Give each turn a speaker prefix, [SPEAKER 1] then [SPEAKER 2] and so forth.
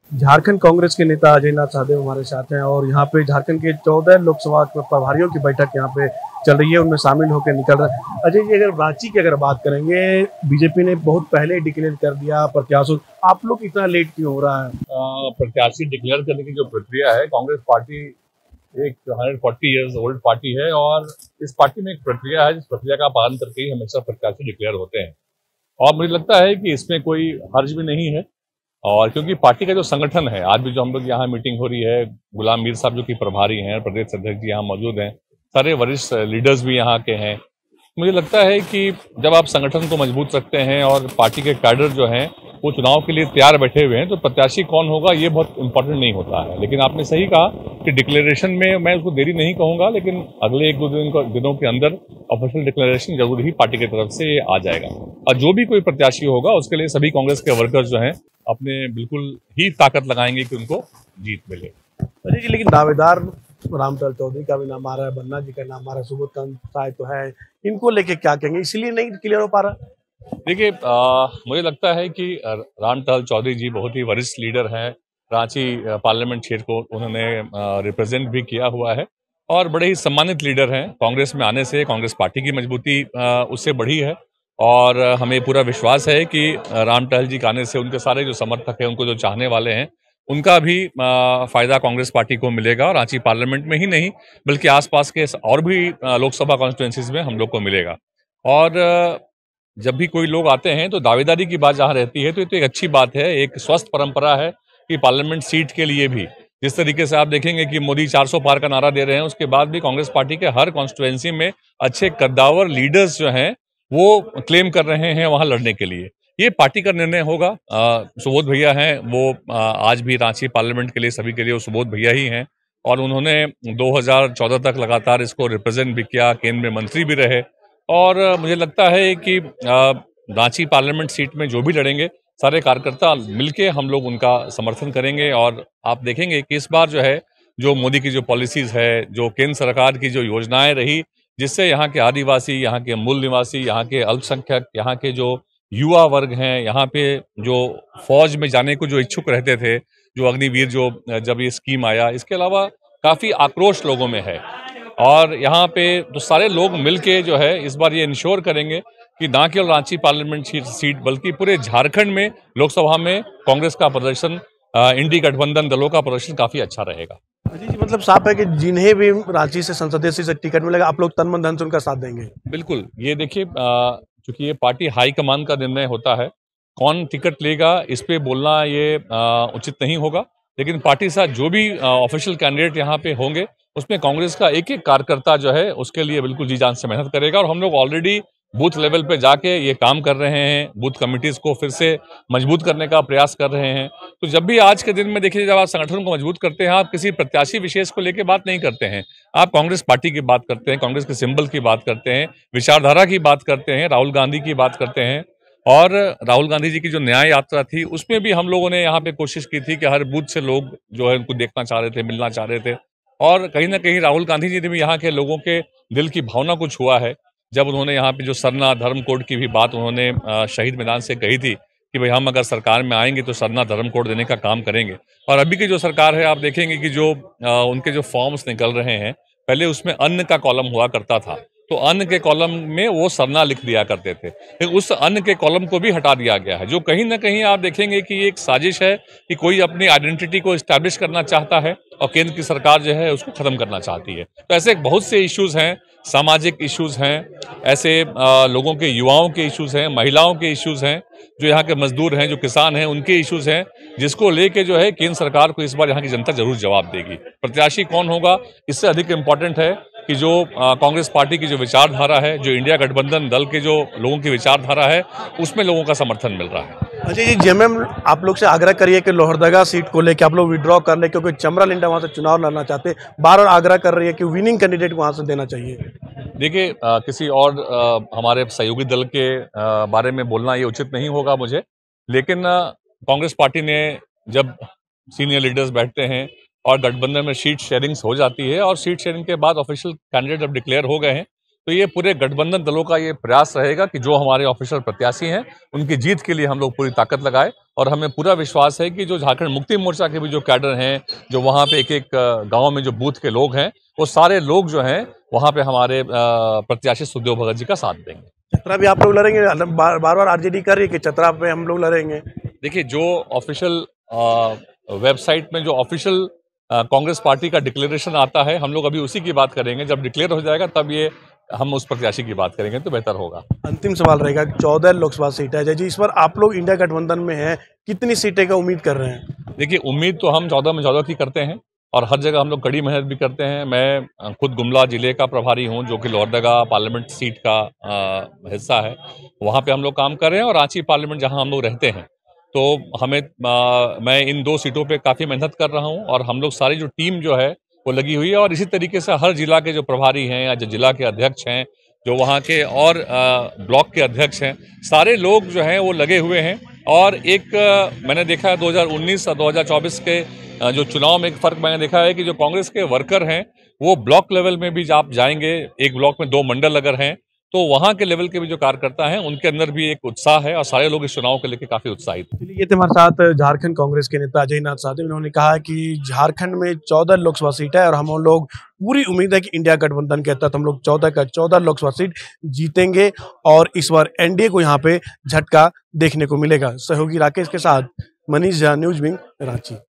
[SPEAKER 1] झारखंड कांग्रेस के नेता अजय नाथ साहदेव हमारे साथ हैं और यहाँ पे झारखंड के 14 लोकसभा प्रभारियों की बैठक यहाँ पे चल रही है, उनमें शामिल होकर निकल रहा है। अजय जी, अगर रांची की अगर बात करेंगे, बीजेपी ने बहुत पहले डिक्लेयर कर दिया प्रत्याशी, आप लोग इतना लेट क्यों हो रहा है?
[SPEAKER 2] प्रत्याशी डिक्लेयर करने की जो प्रक्रिया है, कांग्रेस पार्टी एक 140 इयर्स ओल्ड पार्टी है और इस पार्टी में एक प्रक्रिया है जिस प्रक्रिया का पालन करके ही हमेशा प्रत्याशी डिक्लेयर होते हैं। और मुझे लगता है कि इसमें कोई हर्ज भी नहीं है। और क्योंकि पार्टी का जो संगठन है, आज भी जो हम लोग यहाँ मीटिंग हो रही है, गुलाम मीर साहब जो कि प्रभारी हैं, प्रदेश अध्यक्ष जी यहाँ मौजूद हैं, सारे वरिष्ठ लीडर्स भी यहाँ के हैं। मुझे लगता है कि जब आप संगठन को मजबूत रखते हैं और पार्टी के कैडर जो हैं वो चुनाव के लिए तैयार बैठे हुए हैं, तो प्रत्याशी कौन होगा ये बहुत इंपॉर्टेंट नहीं होता है। लेकिन आपने सही कहा कि डिक्लेरेशन में मैं उसको देरी नहीं कहूंगा, लेकिन अगले एक दो दिनों के अंदर ऑफिशियल डिक्लेरेशन जरूर ही पार्टी की तरफ से आ जाएगा। और जो भी कोई प्रत्याशी होगा उसके लिए सभी कांग्रेस के वर्कर्स जो हैं अपने बिल्कुल ही ताकत लगाएंगे कि उनको जीत मिले।
[SPEAKER 1] अजय जी, लेकिन दावेदार रामटल चौधरी का भी नाम आ रहा है, बन्ना जी का नाम आ रहा है, सुबोध साय तो है, इनको लेके क्या कहेंगे, इसलिए नहीं क्लियर हो पा रहा?
[SPEAKER 2] देखिए, मुझे लगता है कि रामटल चौधरी जी बहुत ही वरिष्ठ लीडर हैं। रांची पार्लियामेंट क्षेत्र को उन्होंने रिप्रेजेंट भी किया हुआ है और बड़े ही सम्मानित लीडर हैं। कांग्रेस में आने से कांग्रेस पार्टी की मजबूती उससे बढ़ी है और हमें पूरा विश्वास है कि रामटल जी के आने से उनके सारे जो समर्थक हैं, उनको जो चाहने वाले हैं, उनका भी फायदा कांग्रेस पार्टी को मिलेगा और रांची पार्लियामेंट में ही नहीं बल्कि आसपास के और भी लोकसभा कॉन्स्टिट्यूंसीज में हम लोग को मिलेगा। और जब भी कोई लोग आते हैं तो दावेदारी की बात जहाँ रहती है तो ये तो एक अच्छी बात है, एक स्वस्थ परंपरा है कि पार्लियामेंट सीट के लिए भी जिस तरीके से आप देखेंगे कि मोदी 400 पार का नारा दे रहे हैं, उसके बाद भी कांग्रेस पार्टी के हर कॉन्स्टिट्यूएंसी में अच्छे कद्दावर लीडर्स जो हैं वो क्लेम कर रहे हैं वहां लड़ने के लिए। ये पार्टी का निर्णय होगा। सुबोध भैया हैं वो आज भी रांची पार्लियामेंट के लिए सभी के लिए वो सुबोध भैया ही हैं और उन्होंने 2014 तक लगातार इसको रिप्रेजेंट भी किया, केंद्र में मंत्री भी रहे। और मुझे लगता है कि रांची पार्लियामेंट सीट में जो भी लड़ेंगे सारे कार्यकर्ता मिलके हम लोग उनका समर्थन करेंगे। और आप देखेंगे कि इस बार जो है, जो मोदी की जो पॉलिसीज है, जो केंद्र सरकार की जो योजनाएं रही, जिससे यहाँ के आदिवासी, यहाँ के मूल निवासी, यहाँ के अल्पसंख्यक, यहाँ के जो युवा वर्ग हैं, यहाँ पे जो फौज में जाने को जो इच्छुक रहते थे, जो अग्निवीर जो जब ये स्कीम आया, इसके अलावा काफी आक्रोश लोगों में है। और यहाँ पे तो सारे लोग मिलके जो है इस बार ये इंश्योर करेंगे कि ना केवल रांची पार्लियामेंट सीट बल्कि पूरे झारखंड में लोकसभा में कांग्रेस का प्रदर्शन, इंडी गठबंधन दलों का प्रदर्शन काफी अच्छा रहेगा।
[SPEAKER 1] अजय जी, मतलब साफ है कि जिन्हें भी रांची से संसदीय सीट से टिकट मिलेगा, आप लोग तन मन धन से उनका साथ देंगे?
[SPEAKER 2] बिल्कुल। ये देखिए, चूंकि ये पार्टी हाईकमान का निर्णय होता है, कौन टिकट लेगा इस पे बोलना ये उचित नहीं होगा। लेकिन पार्टी के साथ जो भी ऑफिशियल कैंडिडेट यहाँ पे होंगे, उसमें कांग्रेस का एक एक कार्यकर्ता जो है उसके लिए बिल्कुल जी जान से मेहनत करेगा। और हम लोग ऑलरेडी बूथ लेवल पे जाके ये काम कर रहे हैं, बूथ कमिटीज को फिर से मजबूत करने का प्रयास कर रहे हैं। तो जब भी आज के दिन में देखिए, जब आप संगठन को मजबूत करते हैं, आप किसी प्रत्याशी विशेष को लेकर बात नहीं करते हैं, आप कांग्रेस पार्टी की बात करते हैं, कांग्रेस के सिंबल की बात करते हैं, विचारधारा की बात करते हैं, राहुल गांधी की बात करते हैं। और राहुल गांधी जी की जो न्याय यात्रा थी, उसमें भी हम लोगों ने यहाँ पे कोशिश की थी कि हर बूथ से लोग जो है उनको देखना चाह रहे थे, मिलना चाह रहे थे। और कहीं ना कहीं राहुल गांधी जी ने भी यहाँ के लोगों के दिल की भावना को छुआ है, जब उन्होंने यहाँ पे जो सरना धर्म कोड की भी बात उन्होंने शहीद मैदान से कही थी कि भाई हम अगर सरकार में आएंगे तो सरना धर्म कोड देने का काम करेंगे। और अभी की जो सरकार है, आप देखेंगे कि जो उनके जो फॉर्म्स निकल रहे हैं, पहले उसमें अन्न का कॉलम हुआ करता था, तो अन्न के कॉलम में वो सरना लिख दिया करते थे, लेकिन उस अन्न के कॉलम को भी हटा दिया गया है, जो कहीं ना कहीं आप देखेंगे कि एक साजिश है कि कोई अपनी आइडेंटिटी को इस्टेब्लिश करना चाहता है और केंद्र की सरकार जो है उसको खत्म करना चाहती है। तो ऐसे बहुत से इश्यूज हैं, सामाजिक इश्यूज हैं, ऐसे लोगों के, युवाओं के इश्यूज हैं, महिलाओं के इश्यूज हैं, जो यहाँ के मजदूर हैं, जो किसान हैं, उनके इश्यूज हैं, जिसको लेके जो है केंद्र सरकार को इस बार यहाँ की जनता जरूर जवाब देगी। प्रत्याशी कौन होगा इससे अधिक इम्पोर्टेंट है कि जो कांग्रेस पार्टी की जो विचारधारा है, जो इंडिया गठबंधन दल के जो लोगों की विचारधारा है, उसमें लोगों का समर्थन मिल रहा है।
[SPEAKER 1] अजय जी, जेएमएम आप लोग से आग्रह करिए कि लोहरदगा सीट को लेकर आप लोग विड्रॉ कर ले, क्योंकि चमरा लिंडा वहां से चुनाव लड़ना चाहते, बार बार आग्रह कर रही है कि विनिंग कैंडिडेट वहां से देना चाहिए।
[SPEAKER 2] देखिए, किसी और हमारे सहयोगी दल के बारे में बोलना ये उचित नहीं होगा मुझे, लेकिन कांग्रेस पार्टी ने जब सीनियर लीडर्स बैठते हैं और गठबंधन में सीट शेयरिंग्स हो जाती है और सीट शेयरिंग के बाद ऑफिशियल कैंडिडेट जब डिक्लेयर हो गए हैं, तो ये पूरे गठबंधन दलों का ये प्रयास रहेगा कि जो हमारे ऑफिशियल प्रत्याशी हैं उनकी जीत के लिए हम लोग पूरी ताकत लगाए। और हमें पूरा विश्वास है कि जो झारखंड मुक्ति मोर्चा के भी जो कैडर हैं, जो वहाँ पे एक एक गाँव में जो बूथ के लोग हैं, वो सारे लोग जो हैं वहाँ पे हमारे प्रत्याशी सुखदेव भगत जी का साथ देंगे।
[SPEAKER 1] चतरा भी आप लोग लड़ेंगे? बार बार आरजेडी कर रही है कि चतरा पे हम लोग लड़ेंगे।
[SPEAKER 2] देखिए, जो ऑफिशियल वेबसाइट में जो ऑफिशियल कांग्रेस पार्टी का डिक्लेरेशन आता है, हम लोग अभी उसी की बात करेंगे। जब डिक्लेयर हो जाएगा तब ये हम उस प्रत्याशी की बात करेंगे तो बेहतर होगा।
[SPEAKER 1] अंतिम सवाल रहेगा, 14 लोकसभा सीट है अजय जी, इस बार आप लोग इंडिया गठबंधन में हैं, कितनी सीटें का उम्मीद कर रहे हैं?
[SPEAKER 2] देखिए, उम्मीद तो हम 14 में 14 की करते हैं और हर जगह हम लोग कड़ी मेहनत भी करते हैं। मैं खुद गुमला जिले का प्रभारी हूं, जो कि लोहरदगा पार्लियामेंट सीट का हिस्सा है। वहां पे हम लोग काम कर रहे हैं और रांची पार्लियामेंट जहां हम लोग रहते हैं, तो हमें मैं इन 2 सीटों पे काफ़ी मेहनत कर रहा हूं और हम लोग सारी जो टीम जो है वो लगी हुई है। और इसी तरीके से हर जिला के जो प्रभारी हैं या जो जिला के अध्यक्ष हैं, जो वहाँ के और ब्लॉक के अध्यक्ष हैं, सारे लोग जो हैं वो लगे हुए हैं। और एक मैंने देखा है 2019 और 2024 के जो चुनाव में एक फ़र्क मैंने देखा है कि जो कांग्रेस के वर्कर हैं वो ब्लॉक लेवल में भी आप जाएंगे, एक ब्लॉक में 2 मंडल अगर हैं, तो वहाँ के लेवल के भी जो कार्यकर्ता हैं उनके अंदर भी एक उत्साह है और सारे लोग इस चुनाव को लेकर काफ़ी उत्साहित हैं।
[SPEAKER 1] ये थे हमारे साथ झारखंड कांग्रेस के नेता अजय नाथ साहब। उन्होंने कहा कि झारखंड में 14 लोकसभा सीट है और हम लोग पूरी उम्मीद है कि इंडिया गठबंधन के तहत हम लोग 14 का 14 लोकसभा सीट जीतेंगे और इस बार एनडीए को यहाँ पे झटका देखने को मिलेगा। सहयोगी राकेश के साथ मनीष झा, न्यूज विंग, रांची।